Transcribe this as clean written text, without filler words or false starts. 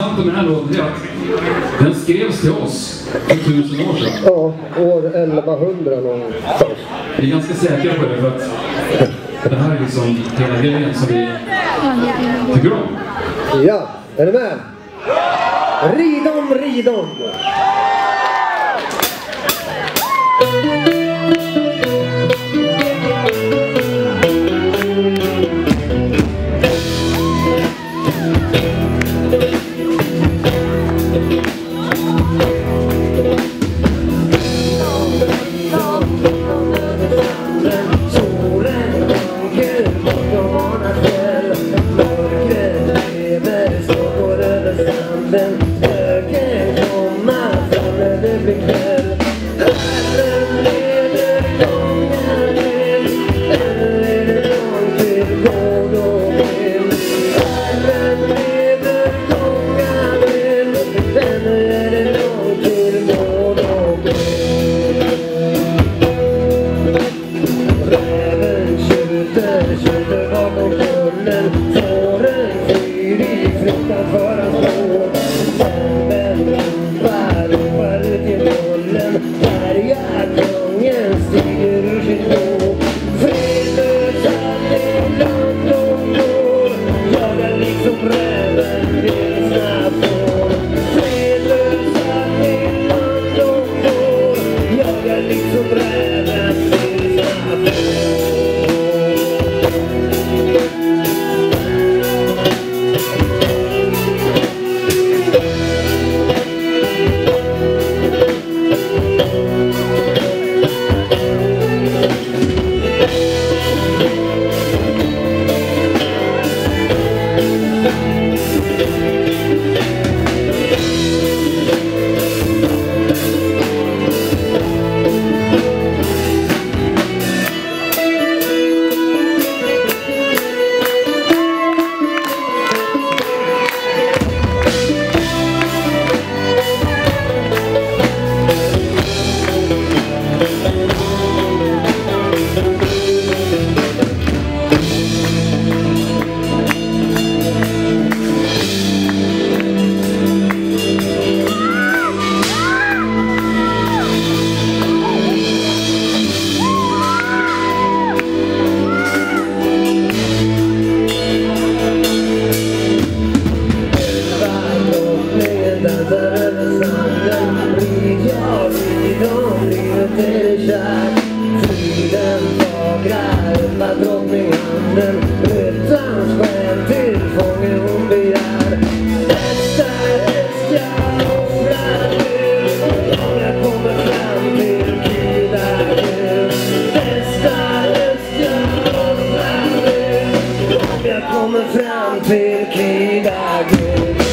Med den här låten är att den skrevs till oss för 1000 år sedan. Ja, år 1100 någonstans. Vi är ganska säkra på det för att det här är liksom hela grejen som vi tycker om. Ja, är ni med? Ridom, ridom! Kommer fram till Kida Gud.